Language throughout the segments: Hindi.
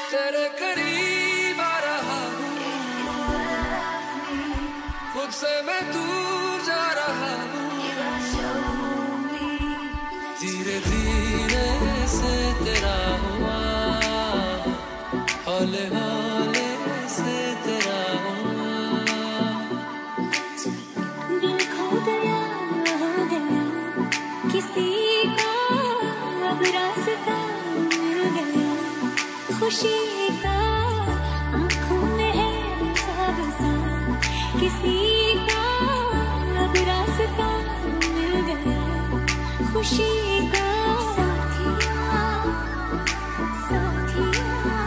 तेरे करीब आ रहा हूँ, खुद से मैं दूर जा रहा हूँ। धीरे धीरे से तेरा हुआ, हौले हौले से तेरा हुआ। दिल खो गया हो गया, किसी का अब रास्ता मिल गया। खुशी का आँखों में है ख्वाब सा, किसी का अब रास्ता मिल गया। खुशी का साथिया साथिया,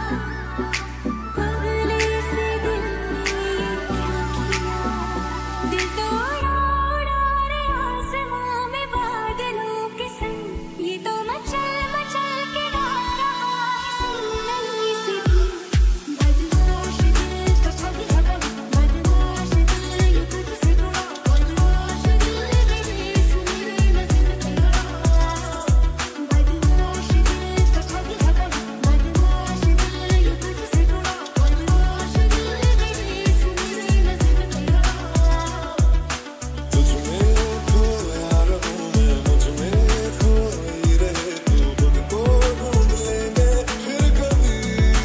अगले से दिल ने क्या किया। दिल तो उड़ा रे आसमां में बादलों के संग, ये तो मचल मचल के गा रहा है सुनने से भी। बदमाश दिल तो ठग ठगा, बदमाश दिल ये तुझसे जुड़ा, बदमाश दिल मेरे सुनने में जिद करा। बदमाश दिल तो ठग ठगा, बदमाश दिल ये तुझसे जुड़ा, बदमाश दिल मेरे सुनने में जिद करा। तुझ में खोया रहूं मैं, मुझ में खोई रहे तू, खुद को ढूंढ लेंगे फिर कभी।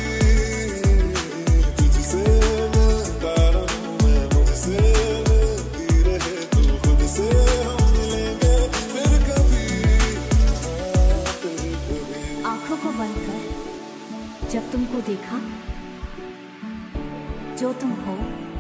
तुझसे मिलता रहूं मैं, मुझसे मिलती रहे तू, खुद से हम मिलेंगे फिर कभी, फिर कभी। आंखों को बंद कर, जब तुमको देखा, जो तुम हो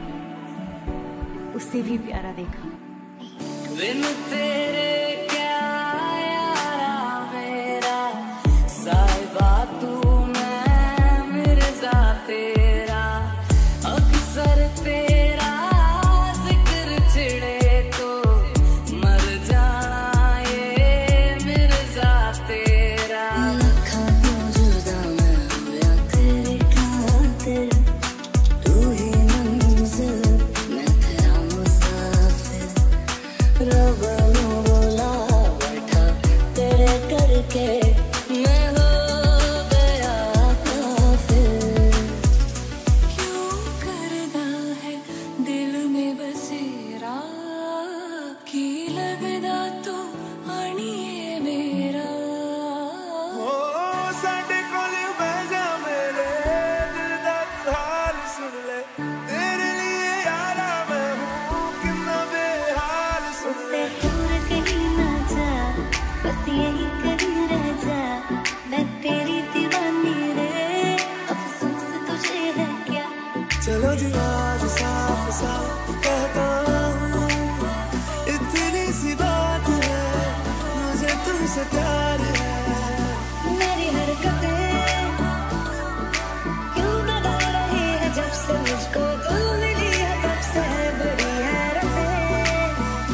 उससे भी प्यारा देखा। बिन तेरे क्या यारा मेरा, साहिबा तू मैं मिर्जा तेरा। अक्सर तेरा जिक्र छिड़े तो मर जाना ये मिर्जा तेरा। लखा क्यों जुदा मैं होया तेरे खातिर, तू ही मंजिल मैं तेरा मुसाफिर। रब नू बोला बैठा तेरे करके, मैं हो गया काफिर। क्यों करदा है दिल में बसेरा, की लगदा तू आनिए मेरा। ओ साडे कोल बह जा मेरे दिल दा तू हाल सुन ले, तेरे लिए यारा मैं हूँ कितना बेहाल सुन ले। मुझसे दूर कहीं ना जा, बस यही कहीं रह जा। मैं तेरी दीवानी रे, अफसोस तुझे है क्या। चलो जी आज साफ साफ कहता हूँ, इतनी सी बात है, मुझे तुमसे प्यार है। मेरी हरकतें क्यों बदल रही है, जब से मुझको तू मिली है तब से है बड़ी हैरतें।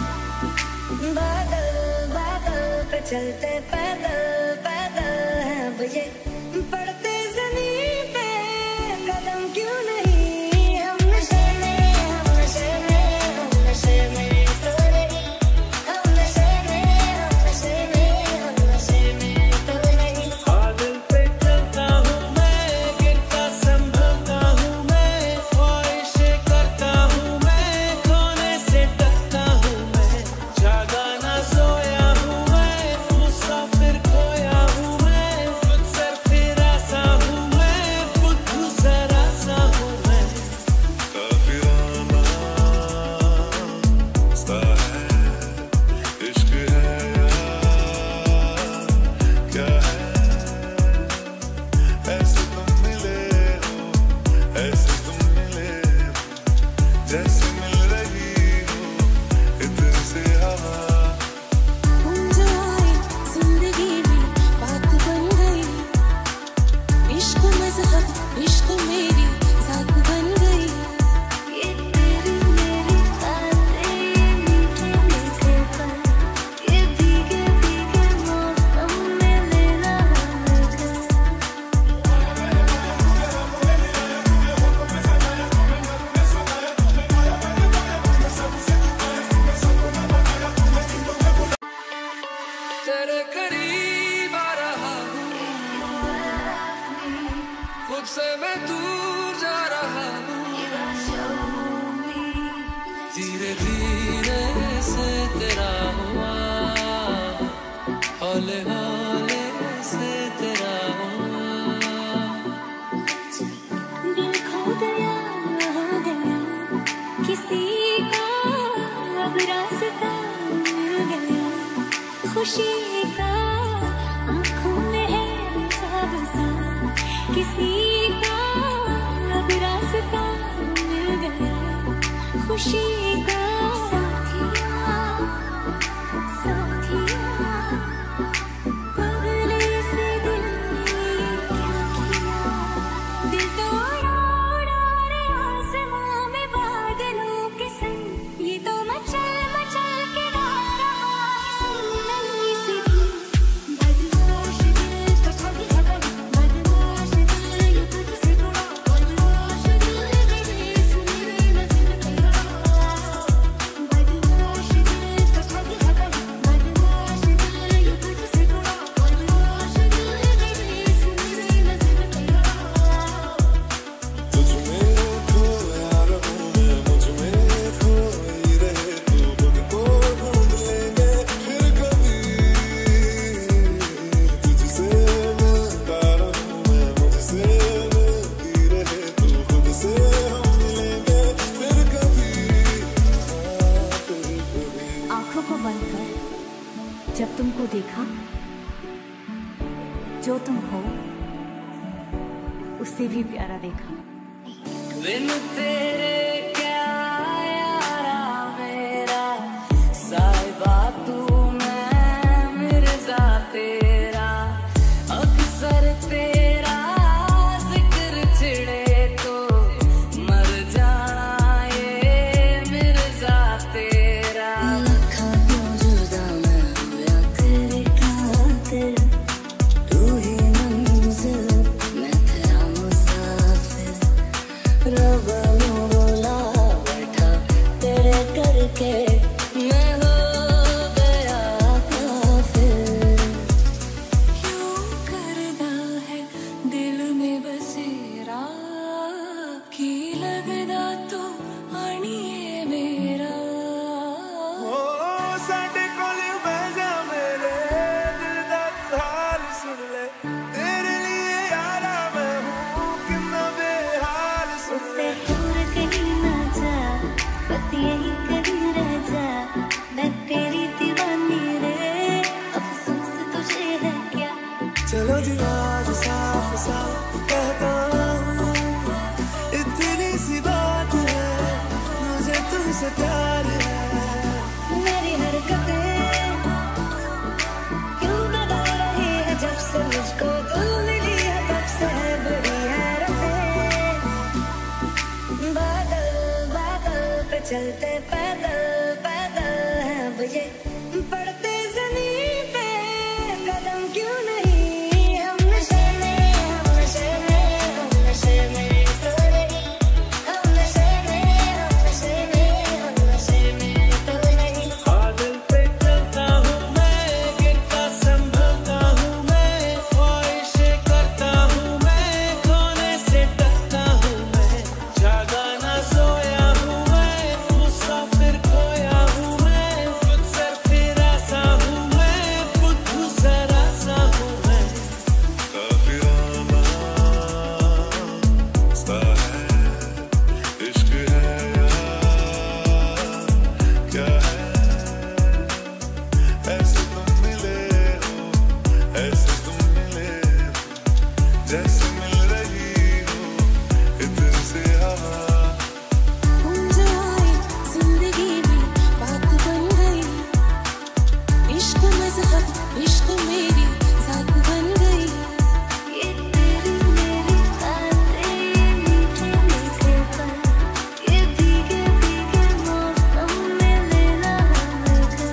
बादल बादल पे चलते पैदल पैदल हैं अब ये, पड़ते जमीन पे कदम क्यों नहीं। हम नशे में हम नशे में हम नशे में तो नहीं, हम नशे में हम नशे में हम नशे में तो नहीं। दिल पे चलता हूँ मैं, गिरता संभलता हूँ मैं, ख्वाहिशें करता हूँ मैं, खोने से डरता हूँ मैं। जागा ना सोया हूँ मैं, मुसाफिर खोया हूँ मैं, खुद से फिरा सा हूँ मैं, बुद्धू जरा सा हूँ मैं। काफिराना सा है, इश्क है यार क्या है, ऐसे तुम मिले हो, ऐसे तुम मिले हो, जैसे मिल रही हो इधर से हवा। जो आई जिंदगी में बात बन गई, इश्क मजहब इश्क मेरी जात बन गई। ये तेरी मेरी बातें, मीठे मीठे पल, ये भीगे भीगे मौसम में लेना मजा। तेरे करीब आ रहा हूँ, खुद से मैं दूर जा रहा हूँ, धीरे धीरे से तेरा हुआ, हौले हौले से तेरा हुआ। दिल खो गया हो गया किसी का, अब रास्ता मिल गया खुशी का, आँखों में है ख्वाब सा किसी का, अब रास्ता मिल गया खुशी का। साथिया साथिया अगले से दिल ने क्या किया, दिल तो उड़ा उड़ा रे आसमां में बादलों के संग, ये तो मचल मचल के गा रहा है सुननी सी धुन। बदमाश दिल का ठग ठग, बदमाश दिल ये तुझसे जुड़ा, बदमाश दिल मेरे सुनने में जिद तेरा, बदमाश दिल का ठग ठग, बदमाश दिल ये तुझसे जुड़ा, बदमाश दिल मेरे सुनने में जिद तेरा। तुझ में खोया रहूं मैं, मुझ में खोई रहे तू, खुद को ढूंढ लेंगे फिर कभी। तुझसे मिलता रहूं मैं, मुझसे मिलती रहे तू, खुद से हम मिलेंगे फिर कभी, फिर कभी। आंखों को बंद कर, जब तुमको देखा, जो तुम हो उससे भी प्यारा देखा। बिन तेरे क्या यारा मेरा, साहिबा तू मैं मिर्जा तेरा, अक्सर तेरा जिक्र छिड़े तो मर जाना ये मिर्जा तेरा। लखा क्यों जुदा मैं होया तेरे खातिर, तू ही मंजिल मैं तेरा मुसाफिर, रब यूं बुला बैठा तेरे करके मैं हो गया काफिर। क्यों करदा है दिल में बसेरा, की लगदा तू आनिए मेरा। ओ साडे कोल बह जा मेरे दिल दा तू हाल सुन ले, तेरे लिए यारा मैं हूँ कितना बेहाल सुन उससे ले। दूर कहीं ना जा, बस यही कहीं रह जा, मैं तेरी दीवानी रे, अफसोस तुझे है क्या। चलो जी आज साफ साफ कहता हूँ, इतनी सी बात है, मुझे तुमसे प्यार है। मेरी हरकतें क्यों बदल रही है, जब से मुझको तू मिली है तब से है बड़ी हैरतें। बादल बादल पे चलते पैदल पैदल है अब ये, पड़ते जमीन पे कदम क्यों नहीं, हम नशे में हम नशे में हम नशे में तो नहीं, हम नशे में हम नशे में हम नशे में तो नहीं। बादल पे चलता हूँ मैं, गिरता संभलता हूँ मैं, ख्वाहिशें करता हूँ मैं, खोने से डरता हूँ मैं, जागा ना सोया हूँ मैं, मुसाफिर खोया हूँ मैं, खुद से फिरा सा हूँ मैं, बुद्धू जरा सा हूँ मैं। काफिराना सा है, इश्क है या क्या है, ऐसे तुम मिले हो, ऐसे तुम मिले हो, जैसे मिल रही हो इधर से हवा। मुंजाई जिंदगी में बात बन गई, इश्क मजहब इश्क मेरी जात बन गई, ये तेरी मेरी बातें, ये मीठे मीठे पल, ये भीगे भीगे मौसम में लेना हमें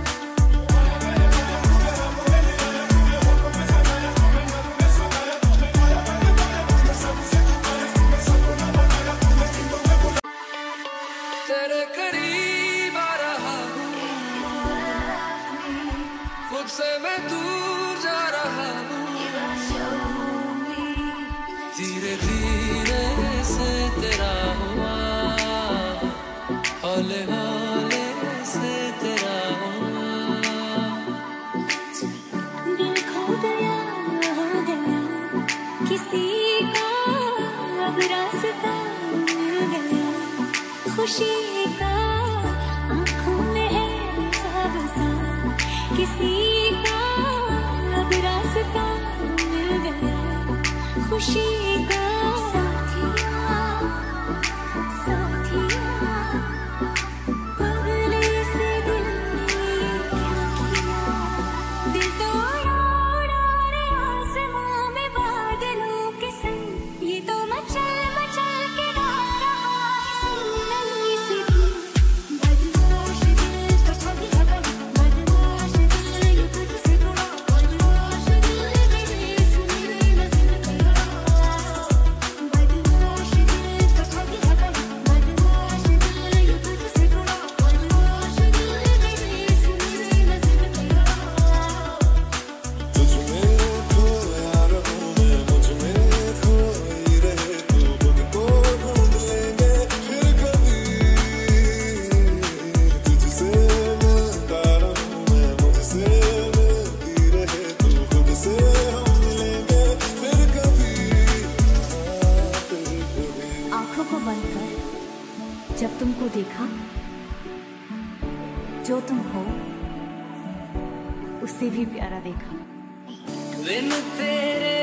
तेरे करीब आ रहा हूँ, खुद से मैं दूर जा रहा हूँ, धीरे धीरे से तेरा हुआ, हौले हौले से तेरा हुआ। दिल खो गया किसी का, अब रास्ता मिल गया खुशी का, आँखों में है सब सा किसी का, अब रास्ता मिल गया खुशी का। साथिया साथिया अगले से दिल ने क्या किया, दिल तोड़ा उड़ा रे आसमां में बादलों के संग, ये तो मचल मचल के गा रहा है सुनने से भी। बदमाश दिल तो ठग ठग, बदमाश दिल ये तुझसे जुड़ा, बदमाश दिल मेरे सुनने नजर तेरा। बदमाश दिल तो ठग ठग, बदमाश दिल ये तुझसे जुड़ा, बदमाश दिल मेरे सुनने नजर तेरा। तुझ में खोया रहूं मैं, मुझ में खोई रहे तू, खुद को ढूंढ लेंगे फिर कभी। तुझसे मिलता रहूं मैं, मुझसे मिलती रहे तू, खुद से हम मिलेंगे फिर कभी, फिर कभी। आंखों को बंद कर, जब तुमको देखा, जो तुम हो उससे भी प्यारा देखा। बिन तेरे